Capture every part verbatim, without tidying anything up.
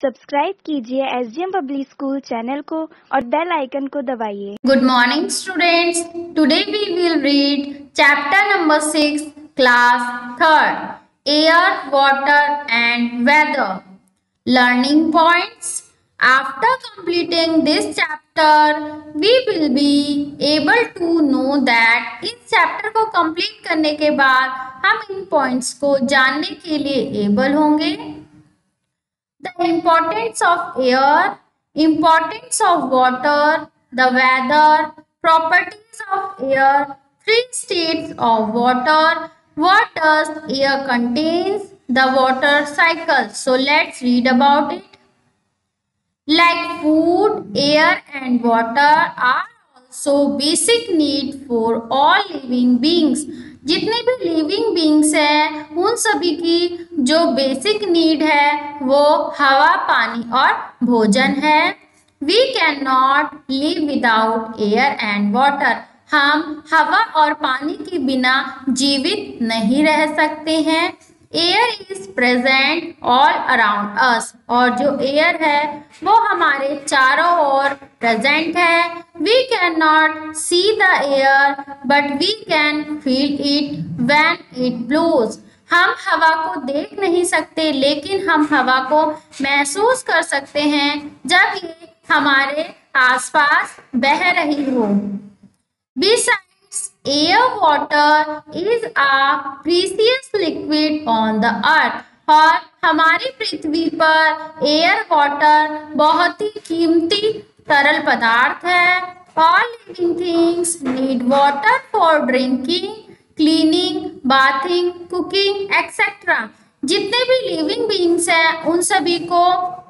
Subscribe कीजिए SDM public school channel को और बेल आइकन को दबाइए। Good morning students. Today we will read chapter number six, class third, air, water and weather. Learning points. After completing this chapter, we will be able to know that इस chapter को complete करने के बाद हम इन points को जानने के लिए able होंगे. The importance of air, importance of water, the weather, properties of air, three states of water, what does air contains, the water cycle. So let's read about it. Like food, air and water are also basic need for all living beings. जितने भी living beings हैं उन सभी की जो basic need है वो हवा, पानी और भोजन है. We can not live without air and water. हम हवा और पानी के बिना जीवित नहीं रह सकते हैं. Air is present all around us. और जो एयर है वो हमारे चारों ओर प्रेजेंट है. We can not see the air but we can feel it when it blows. हम हवा को देख नहीं सकते लेकिन हम हवा को महसूस कर सकते हैं जब ये हमारे आसपास बह रही हो. Besides, air, water is a precious liquid on the earth. और हमारी पृथ्वी पर एयर, वाटर बहुत ही कीमती तरल पदार्थ है. All living things need water for drinking, cleaning, bathing, cooking, et cetera. जितने भी लिविंग बीइंग्स हैं उन सभी को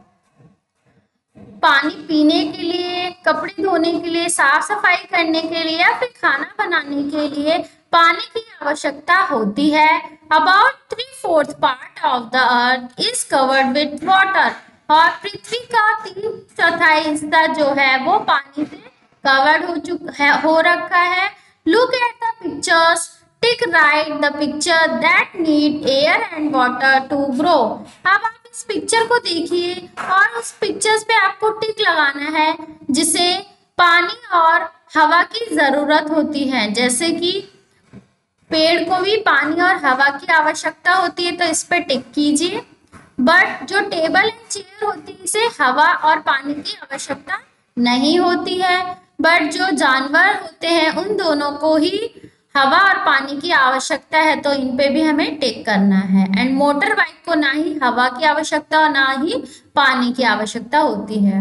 पानी पीने के लिए, कपड़े धोने के लिए, साफ सफाई करने के लिए या फिर खाना बनाने के लिए पानी की आवश्यकता होती है. About three fourth part of the earth is covered with water. और पृथ्वी का तीन चौथाई हिस्सा जो है वो पानी से कवर्ड हो चुका है हो रखा है. Look at the pictures. Tick right the picture that need air and water to grow. अब आप इस पिक्चर को देखिए और उस पिक्चर्स पे आपको टिक लगाना है जिसे पानी और हवा की जरूरत होती है. जैसे कि पेड़ को भी पानी और हवा की आवश्यकता होती है तो इस पे टिक कीजिए. बट जो टेबल एंड चेयर होती है इसे हवा और पानी की आवश्यकता नहीं होती है. बट जो जानवर होते हैं उन दोनों को ही हवा और पानी की आवश्यकता है तो इन पे भी हमें टिक करना है. एंड मोटर बाइक को ना ही हवा की आवश्यकता और ना ही पानी की आवश्यकता होती है.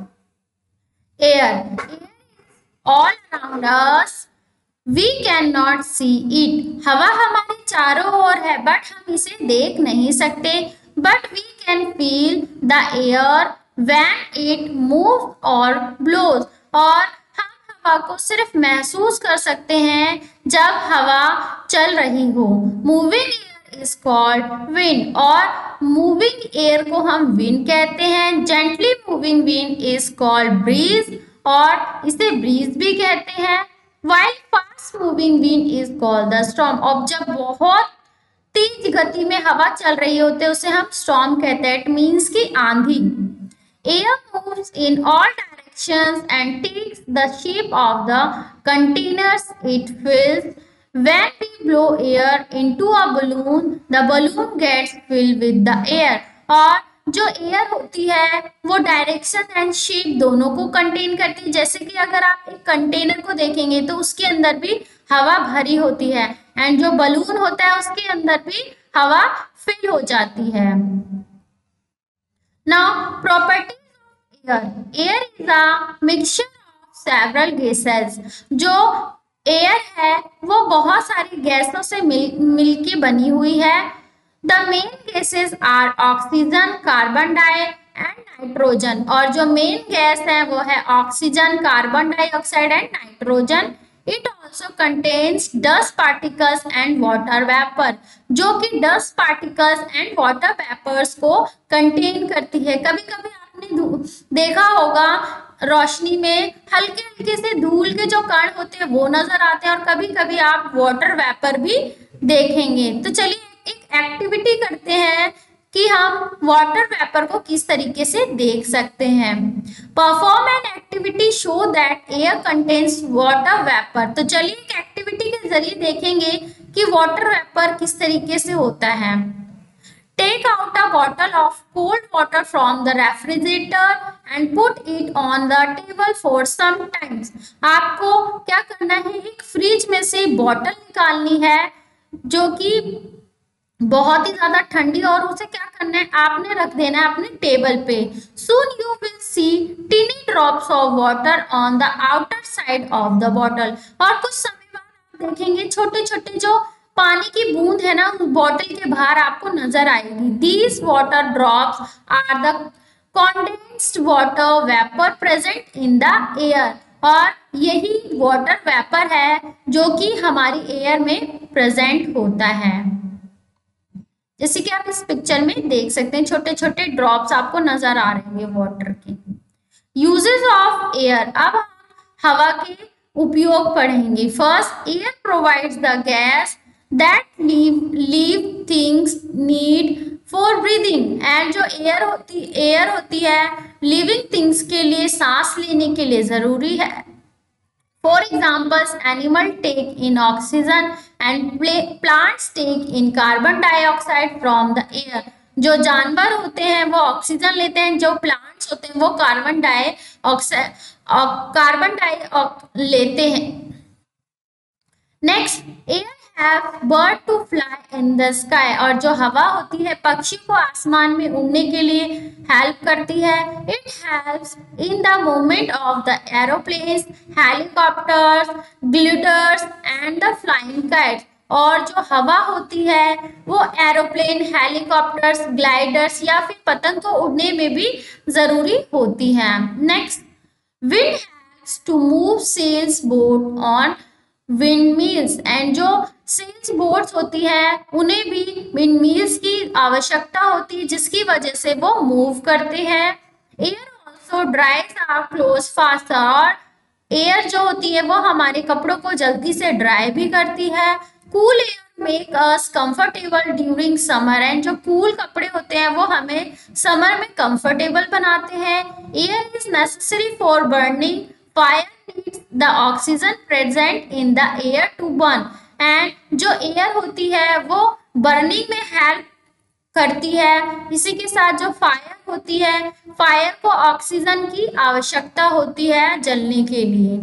Air all around us, we can not see it. हवा हमारे चारों ओर है बट हम इसे देख नहीं सकते. But we can feel the air when it move और ब्लोज. और हवा को सिर्फ महसूस कर सकते हैं जब हवा चल रही हो. Moving air is called wind. और मूविंग एयर को हम विंड कहते हैं. Gently moving wind is called breeze. और इसे ब्रीज भी कहते हैं. While fast moving wind is called the storm. और जब बहुत तेज गति में हवा चल रही होती है उसे हम स्टॉर्म कहते हैं. इट मीन्स की आंधी. Air moves in all and takes the shape of the containers it fills. When we blow air into a balloon, the balloon gets filled with the air. और जो एयर होती है वो direction and shape दोनों को contain करती है. जैसे कि अगर आप एक कंटेनर को देखेंगे तो उसके अंदर भी हवा भरी होती है एंड जो बलून होता है उसके अंदर भी हवा फिल हो जाती है. Now property air is a mixture of several gases. जो एयर है वो बहुत सारी गैसों से मिल मिलके बनी हुई है. The main gases are oxygen, carbon di and nitrogen. और जो मेन गैस है वो है oxygen, carbon dioxide and nitrogen. It also contains dust particles and water vapour. जो कि dust particles and water vapours को कंटेन करती है. कभी कभी आपने देखा होगा रोशनी में हल्के हल्के से धूल के जो कण होते हैं वो नजर आते हैं और कभी कभी आप वाटर वेपर भी देखेंगे. तो चलिए एक एक्टिविटी करते हैं कि हम वाटर वेपर को किस तरीके से देख सकते हैं। Perform an activity show that air contains water vapour. तो चलिए एक एक्टिविटी के जरिए देखेंगे कि वाटर वेपर किस तरीके से होता है। Take out a bottle of cold water from the refrigerator and put it on the table for some time. आपको क्या करना है, एक फ्रिज में से बॉटल निकालनी है जो कि बहुत ही ज्यादा ठंडी, और उसे क्या करना है, आपने रख देना है अपने टेबल पे। Soon you will see tiny drops of water on the outer side of the bottle. और कुछ समय बाद आप देखेंगे छोटे छोटे जो पानी की बूंद है ना, उस बॉटल के बाहर आपको नजर आएगी। These water drops are the condensed water vapor present in the air. और यही वाटर वेपर है जो कि हमारी एयर में प्रेजेंट होता है। जैसे कि आप इस पिक्चर में देख सकते हैं, छोटे छोटे ड्रॉप्स आपको नजर आ रहे हैं वाटर के। यूजेस ऑफ एयर, अब हवा के उपयोग पढ़ेंगे। First, air provides the gas that live live things need for breathing. And जो एयर होती एयर होती है लिविंग थिंग्स के लिए, सांस लेने के लिए जरूरी है। For examples, animal take in oxygen and plants take in carbon dioxide from the air. जो जानवर होते हैं वो ऑक्सीजन लेते हैं, जो प्लांट्स होते हैं वो कार्बन डाइऑक्साइड कार्बन डाइऑक्साइड लेते हैं। Next, air have bird to fly in the sky. और जो हवा होती है पक्षी को आसमान में उड़ने के लिए हेल्प करती है। It helps in the movement of the aeroplanes, helicopters, gliders and the flying kites. और जो हवा होती है वो एरोप्लेन, हेलीकॉप्टर्स, ग्लाइडर्स या फिर पतंग को उड़ने में भी जरूरी होती है। Next, wind helps to move sails boat on wind mills. And जो सेल्स बोट्स होती है उन्हें भी विंड मिल्स की आवश्यकता होती है, जिसकी वजह से वो मूव करते हैं। Air also dries our clothes faster. और एयर जो होती है वो हमारे कपड़ों को जल्दी से ड्राई भी करती है। Cool air make us comfortable during summer. And जो कूल कपड़े होते हैं वो हमें समर में कंफर्टेबल बनाते हैं। Air is necessary for burning, fire needs the oxygen present in the air to burn. And जो एयर होती है वो बर्निंग में हेल्प करती है। इसी के साथ जो फायर होती है, फायर को ऑक्सीजन की आवश्यकता होती है जलने के लिए।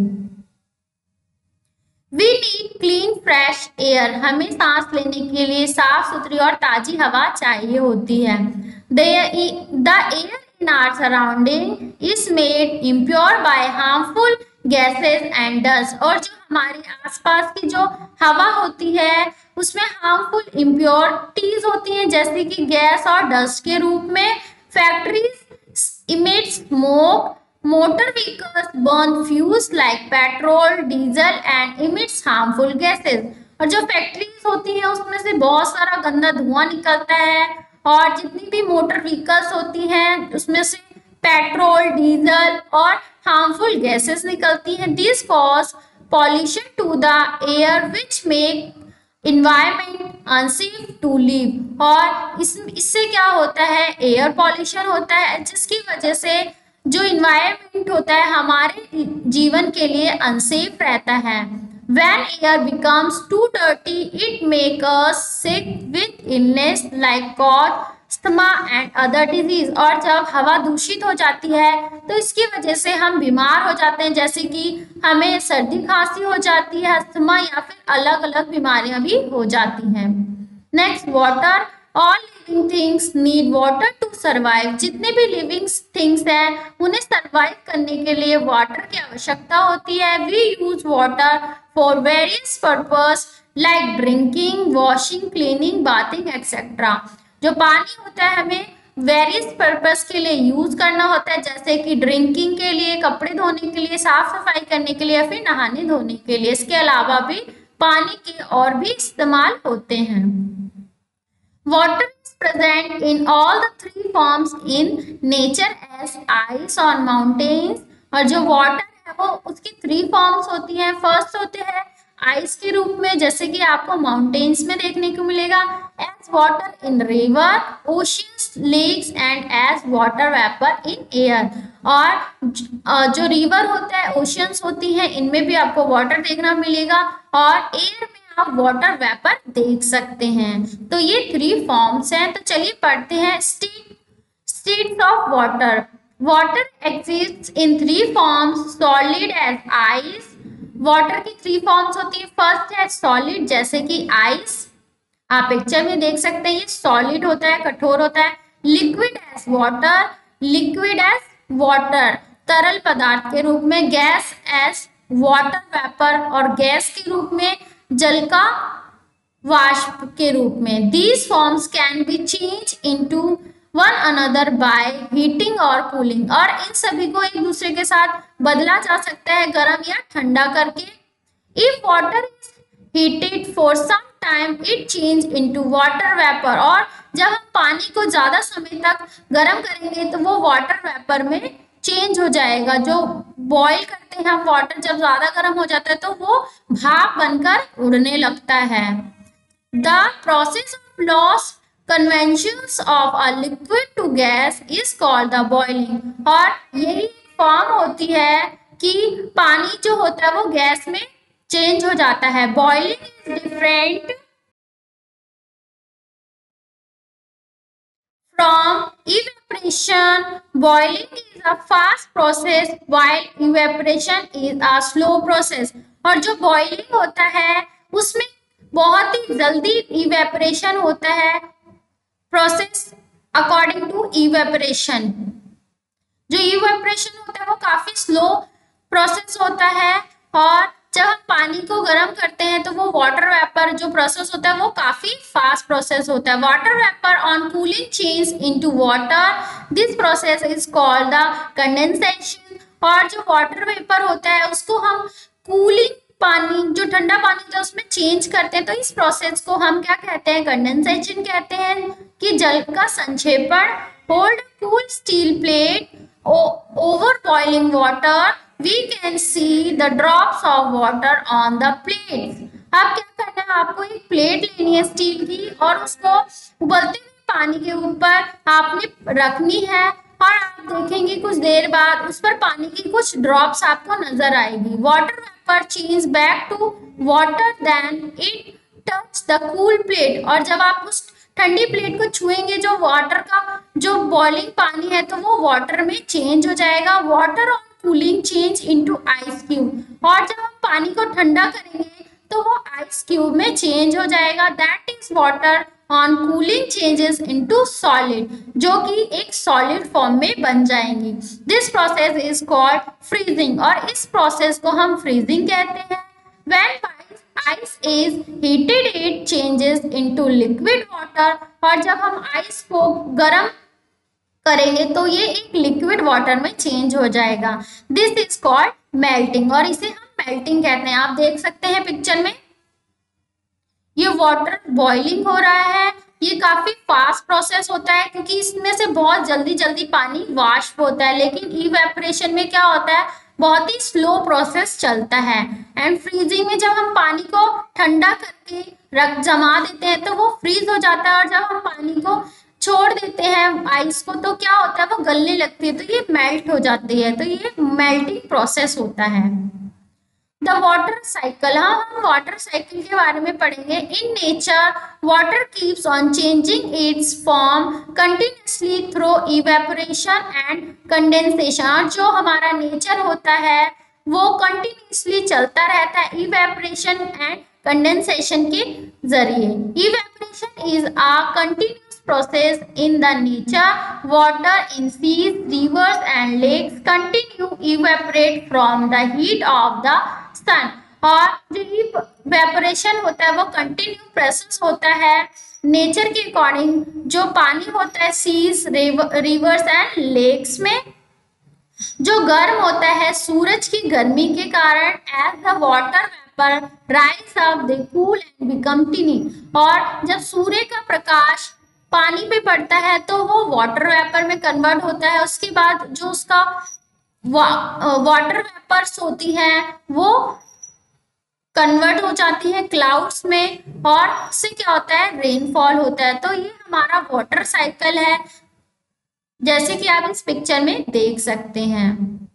We need clean fresh air. हमें सांस लेने के लिए साफ सुथरी और ताजी हवा चाहिए होती है। The air in our surrounding is made impure by harmful gases and dust. और जो हमारे आसपास की जो हवा होती है उसमें हार्मफुल इम्प्योरिटीज होती हैं, जैसे कि गैस और डस्ट के रूप में। Factories emit smoke, motor vehicles burn fuels like petrol, diesel and emits harmful gases. और जो फैक्ट्रीज होती हैं उसमें से बहुत सारा गंदा धुआं निकलता है, और जितनी भी मोटर व्हीकल्स होती हैं उसमें से पेट्रोल, डीजल और हार्मफुल गैसेस निकलती हैं। This cause pollution to the air which make environment unsafe to live. और इस इससे क्या होता है, एयर पॉल्यूशन होता है, जिसकी वजह से जो इन्वायरमेंट होता है हमारे जीवन के लिए अनसेफ रहता है। When air becomes too dirty, it makes us sick with illness like cough, asthma and other disease. और जब हवा दूषित हो जाती है तो इसकी वजह से हम बीमार हो जाते हैं, जैसे कि हमें सर्दी खांसी हो जाती है, अस्थमा या फिर अलग अलग बीमारियां भी हो जाती हैं। Next, water. All living things need water to survive. जितने भी लिविंग थिंग्स हैं उन्हें सर्वाइव करने के लिए वाटर की आवश्यकता होती है। We use water for various purpose like drinking, washing, cleaning, bathing etcetera. जो पानी होता है हमें वेरियस पर्पस के लिए यूज करना होता है, जैसे कि ड्रिंकिंग के लिए, कपड़े धोने के लिए, साफ सफाई करने के लिए या फिर नहाने धोने के लिए। इसके अलावा भी पानी के और भी इस्तेमाल होते हैं। Water is present in all the three forms in nature as ice on mountains। और जो वाटर है वो उसकी थ्री फॉर्म्स होती हैं। फर्स्ट होते हैं आइस के रूप में, जैसे कि आपको माउंटेन्स में देखने को मिलेगा, as water in river, oceans, lakes and as water vapour in air. और जो रिवर होता है, ओशियंस होती हैं, इनमें भी आपको वाटर देखना मिलेगा और एयर में आप वाटर वेपर देख सकते हैं। तो ये थ्री फॉर्म्स हैं। तो चलिए पढ़ते हैं state states of water. Water exists in three forms, solid as ice. वाटर की थ्री फॉर्म्स होती है। फर्स्ट है सॉलिड, जैसे कि आइस, आप पिक्चर में देख सकते हैं, ये सॉलिड होता है, कठोर होता है। Liquid as water, liquid as water, तरल पदार्थ के रूप में। गैस एज वाटर वेपर, और गैस के रूप में जल का वाष्प के रूप में। These forms can be change into one another by heating और कूलिंग, और इन सभी को एक दूसरे के साथ बदला जा सकता है गर्म या ठंडा करके। If water is heated for some time it change into water vapour, और जब हम पानी को ज्यादा समय तक गर्म करेंगे तो वो वाटर वेपर में चेंज हो जाएगा। जो बॉईल करते हैं हम वाटर, जब ज्यादा गर्म हो जाता है तो वो भाप बनकर उड़ने लगता है। The process of loss conventions of a liquid to gas is called the boiling, और यही फॉर्म होती है कि पानी जो होता है वो गैस में चेंज हो जाता है। Boiling is different from evaporation. Boiling is a fast process while evaporation is a slow process. और जो boiling होता है उसमें बहुत ही जल्दी evaporation होता है। Process according to evaporation, जो evaporation होता है वो काफी slow process होता है, और जब हम पानी को गर्म करते हैं तो वो वाटर वेपर जो प्रोसेस होता है वो काफी फास्ट प्रोसेस होता है। Water vapour on cooling change into water, this process is called the condensation. और जो वाटर वेपर होता है उसको हम कूलिंग पानी, जो ठंडा पानी जो उसमें चेंज करते हैं, तो इस प्रोसेस को हम क्या कहते हैं? कंडेंसेशन कहते हैं। कि जल का संक्षेपण। Hold cool steel plate over boiling water, we can see the drops of water on the plate। अब क्या करना है, आपको एक प्लेट लेनी है स्टील की, और उसको उबलते हुए पानी के ऊपर आपने रखनी है, और आप देखेंगे कुछ देर बाद उस पर पानी की कुछ ड्रॉप्स आपको नजर आएगी। Water vapour change back to water then it touch the cool plate, और जब आप उस ठंडी प्लेट को छुएंगे, जो वाटर का जो बॉइलिंग पानी है तो वो वाटर में चेंज हो जाएगा। Water on cooling change into ice cube, और जब हम पानी को ठंडा करेंगे तो वो आइस क्यूब में चेंज हो जाएगा। That is water on cooling changes into solid, जो कि एक सॉलिड फॉर्म में बन जाएंगी। This process is called freezing, और इस प्रोसेस को हम फ्रीजिंग कहते हैं। When ice is heated it changes into liquid water, और जब हम आइस को गर्म करेंगे तो ये एक लिक्विड वाटर में चेंज हो जाएगा। दिस इज कॉल्ड मेल्टिंग, और इसे हम मेल्टिंग कहते हैं। आप देख सकते हैं पिक्चर में ये वाटर बॉइलिंग हो रहा है। ये काफी फास्ट प्रोसेस होता है क्योंकि इसमें से बहुत जल्दी जल्दी पानी वाष्प होता है, लेकिन इवेपोरेशन में क्या होता है, बहुत ही स्लो प्रोसेस चलता है। एंड फ्रीजिंग में जब हम पानी को ठंडा करके रख जमा देते हैं तो वो फ्रीज हो जाता है, और जब हम पानी को छोड़ देते हैं आइस को तो क्या होता है, वो गलने लगती है, तो ये मेल्ट हो जाती है। तो ये मेल्टिंग प्रोसेस होता है। द वाटर साइकिल, हाँ हम वाटर साइकिल के बारे में पढ़ेंगे। In nature water keeps on changing its form continuously through evaporation and condensation. जो हमारा नेचर होता है वो कंटिन्यूसली चलता रहता है इवेपोरेशन एंड कंडेंसेशन के जरिए। Evaporation is a continuous process in the nature. Water in seas, rivers and lakes continue evaporate from the heat of the sun। और जो इवेपोरेशन होता है वो कंटिन्यू प्रोसेस होता है नेचर के अकॉर्डिंग। जो पानी होता है सीज, रिवर्स एंड लेक्स में, जो गर्म होता है सूरज की गर्मी के कारण। As the water vapour rise up they cool and become tiny, और जब सूर्य का प्रकाश पानी पे पड़ता है तो वो वाटर वेपर में कन्वर्ट होता है। उसके बाद जो उसका वा, वाटर वेपर्स होती हैं वो कन्वर्ट हो जाती है क्लाउड्स में और उससे क्या होता है, रेनफॉल होता है। तो ये हमारा वाटर साइकिल है, जैसे कि आप इस पिक्चर में देख सकते हैं।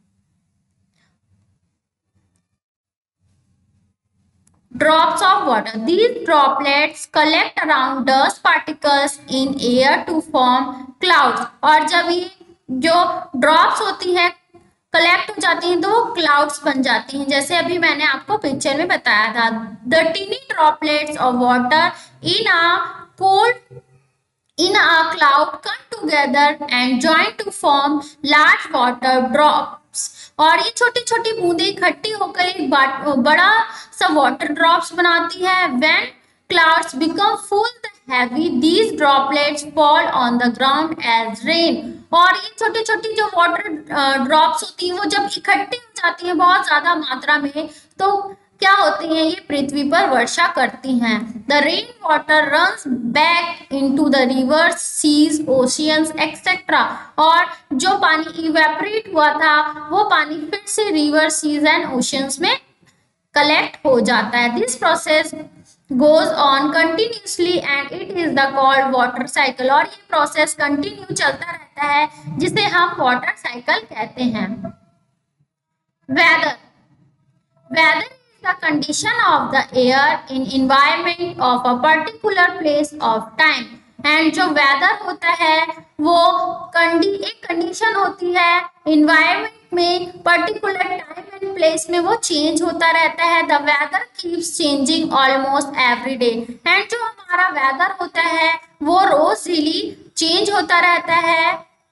Drops of water. These droplets collect around dust particles in air to form clouds. और जब ये जो ड्रॉप्स होती है कलेक्ट हो जाती हैं तो वो क्लाउड्स बन जाती हैं, जैसे अभी मैंने आपको पिक्चर में बताया था। The tiny droplets of water in a cold in a cloud come together and join to form large water drops। और ये छोटी छोटी बूंदें इकट्ठी होकर एक बड़ा सा वाटर ड्रॉप्स बनाती है। when clouds become full the heavy these droplets fall on the ground as rain। और ये छोटी छोटी जो वाटर ड्रॉप्स होती हैं वो जब इकट्ठी हो जाती हैं बहुत ज्यादा मात्रा में तो क्या होती हैं, ये पृथ्वी पर वर्षा करती हैं। The rain water runs back into the rivers, seas, oceans etcetera. और जो पानी इवेपोरेट हुआ था वो पानी फिर से रिवर, सीज एंड ओशियंस में कलेक्ट हो जाता है। This process goes on continuously and it is the called water cycle। और ये प्रोसेस कंटिन्यू चलता रहता है जिसे हम वाटर साइकिल कहते हैं। Weather weather the condition of the air in environment of a particular place of time। And जो वेदर होता है वो कंडी एक कंडीशन होती है इन्वायरमेंट में, पर्टिकुलर टाइम एंड प्लेस में वो चेंज होता रहता है। The weather keeps changing almost every day. And जो हमारा वेदर होता है वो रोज डेली चेंज होता रहता है।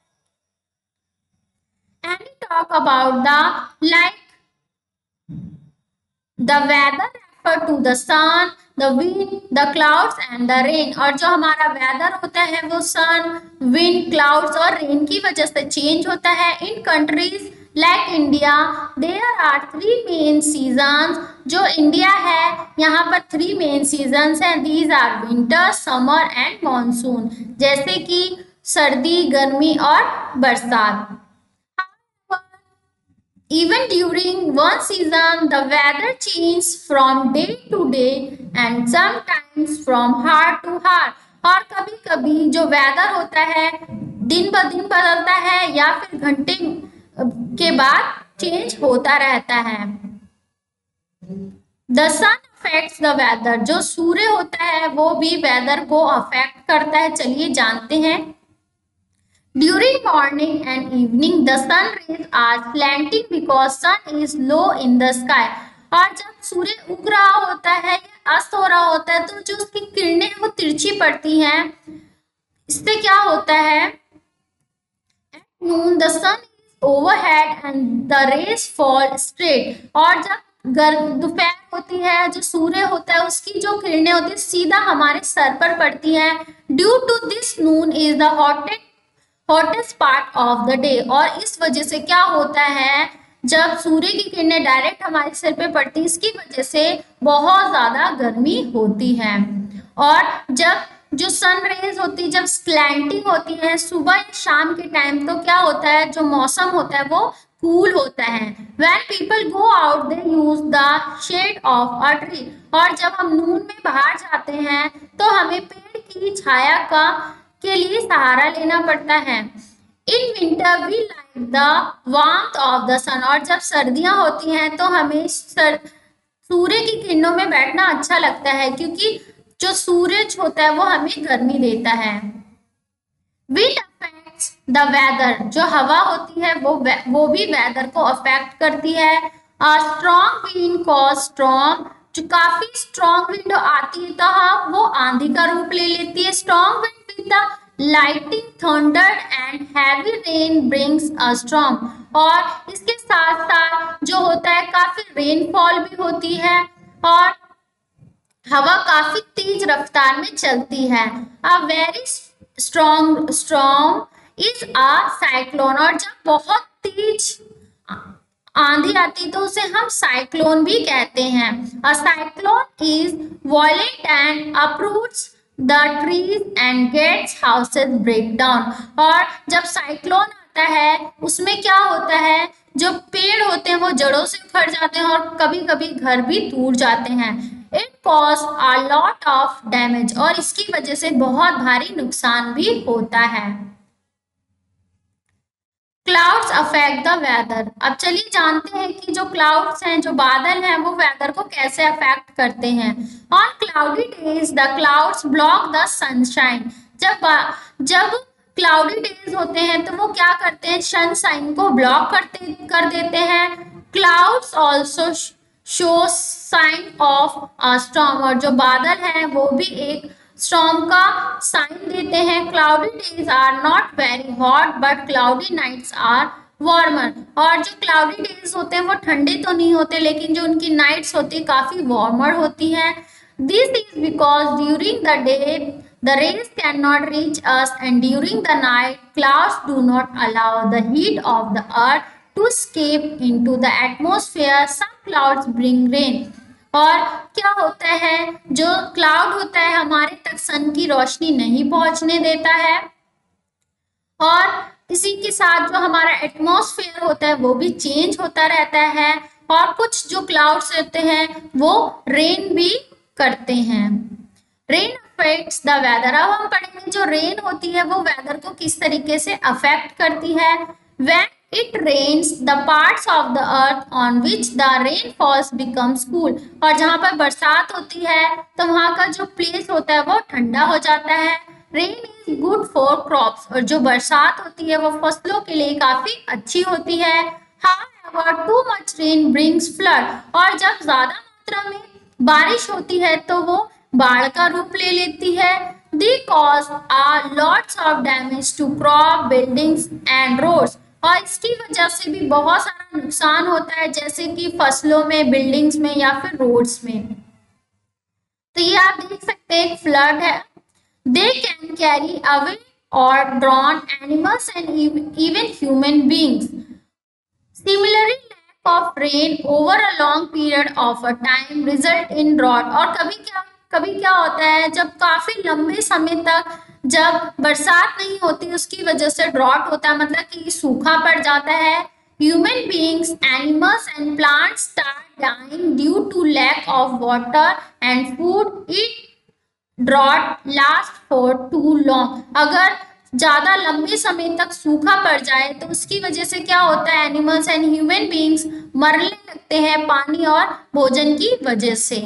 And talk about the like The weather refer to the sun, the wind, the clouds and the rain। और जो हमारा वेदर होता है वो सन, विंड, क्लाउड्स और रेन की वजह से चेंज होता है। In countries like India there are three main seasons. जो इंडिया है यहाँ पर थ्री मेन सीजन्स हैं। These are winter, summer and monsoon, जैसे कि सर्दी, गर्मी और बरसात। Even during one season, the weather changes from day to day and sometimes from hour to hour। और कभी कभी जो वेदर होता है दिन ब दिन बदलता है या फिर घंटे के बाद चेंज होता रहता है। The sun affects the weather। जो सूर्य होता है वो भी वेदर को अफेक्ट करता है। चलिए जानते हैं। During morning and evening, the sun rays are slanting because sun is low in the sky। और जब सूर्य उग रहा होता है या अस्त हो रहा होता है तो जो उसकी किरणें वो तिरछी पड़ती हैं। इससे क्या होता है, at noon the sun is overhead and the rays fall straight। और जब गर्म दोपहर होती है जो सूर्य होता है उसकी जो किरणें होती है सीधा हमारे सर पर पड़ती हैं। Due to this, noon is the hottest hottest part of the day. और इस वजह से क्या होता है, जब सूर्य की किरणें डायरेक्ट हमारे सिर पे पड़ती है इसकी वजह से बहुत ज्यादा गर्मी होती है। और जब जो सन रेज होती है जब स्लैंटिंग होती है सुबह या शाम के टाइम तो क्या होता है, जो मौसम होता है वो कूल होता है। When people go out they use the shade of a tree। और जब हम नून में बाहर जाते हैं तो हमें पेड़ की छाया का के लिए सहारा लेना पड़ता है। In winter we like the warmth of the sun. और जब सर्दियां होती हैं तो हमें सर, सूर्य की किरणों में बैठना अच्छा लगता है क्योंकि जो सूरज होता है वो हमें गर्मी देता है। Wind affects the weather. जो हवा होती है वो वो भी वेदर को अफेक्ट करती है। A strong wind cause strong. जो काफी स्ट्रॉन्ग विंड आती है तो हाँ वो आंधी का रूप ले लेती है। Strong wind with the lighting, thunder and heavy rain brings a storm. और इसके साथ साथ जो होता है काफी रेनफॉल भी होती है और हवा काफी तेज रफ्तार में चलती है। A very strong strong is a cyclone. और जब बहुत तेज आंधी आती तो उसे हम साइक्लोन भी कहते हैं। A cyclone is violent and approves the trees and gets houses break down. और जब साइक्लोन आता है उसमें क्या होता है, जो पेड़ होते हैं वो जड़ों से उखड़ जाते हैं और कभी कभी घर भी टूट जाते हैं। It cause a lot of damage, और इसकी वजह से बहुत भारी नुकसान भी होता है। Clouds affect the weather. अब चलिए जानते हैं कि जो क्लाउड्स हैं, जो बादल हैं, वो वेदर को कैसे अफेक्ट करते हैं। On cloudy days the clouds block the sunshine. जब जब क्लाउडी डेज होते हैं तो वो क्या करते हैं, सनशाइन को ब्लॉक करते कर देते हैं। Clouds also show sign of a storm, और जो बादल है वो भी एक स्टॉर्म का साइन देते हैं। Cloudy days are not very hot but cloudy nights are warmer. और जो क्लाउडी डेज होते हैं वो ठंडे तो नहीं होते, लेकिन जो उनकी नाइट्स होती है काफी वार्मर होती हैं। This is because during the day the rays cannot reach us, and during the night clouds do not allow the heat of the earth to escape into the atmosphere. Some clouds bring rain. और क्या होता है, जो cloud होता है हमारे तक सन की रोशनी नहीं पहुंचने देता है, और इसी के साथ जो हमारा एटमॉस्फेयर होता है वो भी चेंज होता रहता है, और कुछ जो क्लाउड्स होते हैं वो रेन भी करते हैं। Rain affects the weather. अब हम पढ़ेंगे जो रेन होती है वो वेदर को किस तरीके से अफेक्ट करती है। When it rains the parts of the earth on which the rain falls becomes cool. और जहाँ पर बरसात होती है तो वहाँ का जो प्लेस होता है वो ठंडा हो जाता है। Rain is good for crops, और जो बरसात होती है वो फसलों के लिए काफी अच्छी होती है। However too much rain brings flood. और जब ज्यादा मात्रा में बारिश होती है तो वो बाढ़ का रूप ले लेती है। They cause a lots of damage to crop, buildings and roads। और इसकी वजह से भी बहुत सारा नुकसान होता है, जैसे कि फसलों में, बिल्डिंग्स में या फिर रोड्स में। तो ये आप देख सकते हैं एक फ्लड है। They can carry away or drown animals and even human beings. Similarly, lack of rain over a long period of a time result in drought। और कभी क्या कभी क्या होता है, जब काफी लंबे समय तक जब बरसात नहीं होती उसकी वजह से ड्रॉट होता है, मतलब कि सूखा पड़ जाता है। Human beings, animals and plants start dying due to lack of water and food. It drought last for too long. अगर ज्यादा लंबे समय तक सूखा पड़ जाए तो उसकी वजह से क्या होता है, एनिमल्स एंड ह्यूमन बीइंग्स मरने लगते हैं पानी और भोजन की वजह से।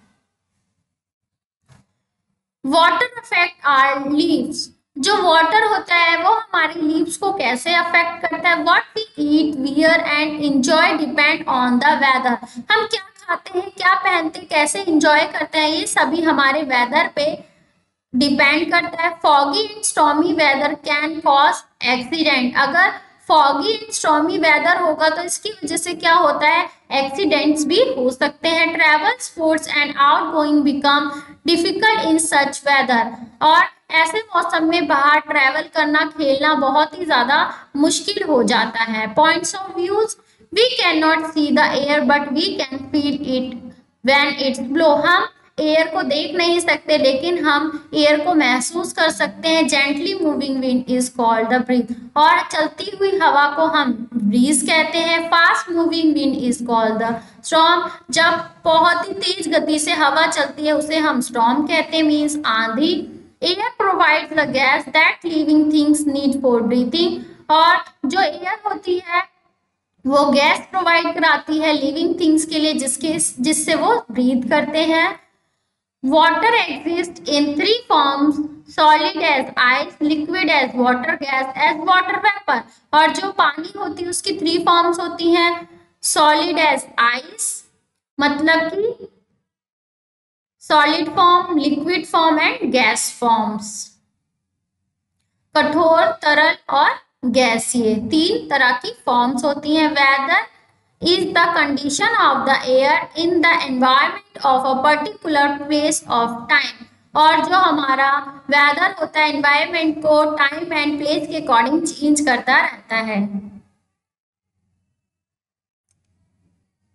Water affect our lives. जो वाटर होता है वो हमारी लीव्स को कैसे अफेक्ट करता है। What we eat, wear and enjoy depend on the weather. हम क्या खाते हैं, क्या पहनते हैं, कैसे एंजॉय करते हैं, ये सभी हमारे वेदर पे डिपेंड करता है। Foggy and stormy weather can cause accident. अगर फॉगी एंड स्टॉर्मी वेदर होगा तो इसकी वजह से क्या होता है, एक्सीडेंट्स भी हो सकते हैं। Travel, sports and outgoing become difficult in such weather. और ऐसे मौसम में बाहर ट्रैवल करना, खेलना बहुत ही ज्यादा मुश्किल हो जाता है। Points of views. We can not see the air but we can feel it when it's blow. हम एयर को देख नहीं सकते लेकिन हम एयर को महसूस कर सकते हैं। Gently moving wind is called the breeze. और चलती हुई हवा को हम ब्रीज कहते हैं। Fast moving wind is called the storm. जब बहुत ही तेज गति से हवा चलती है उसे हम स्टॉर्म कहते हैं, मीन्स आंधी। Air provides the gas that living things need for breathing. और जो एयर होती है वो गैस प्रोवाइड कराती है लिविंग थिंग्स के लिए, जिसके जिससे वो ब्रीथ करते हैं। Water exists in three forms: solid as ice, liquid as water, gas as water vapor। और जो पानी होती है उसकी थ्री फॉर्म्स होती हैं। solid as ice मतलब कि solid form, liquid form and gas forms. कठोर, तरल और गैसीय, तीन तरह की फॉर्म्स होती हैं। Weather is the condition of the air in the environment of a particular phase of time। और जो हमारा वेदर होता है एनवायरमेंट को टाइम एंड प्लेस के अकॉर्डिंग चेंज करता रहता है।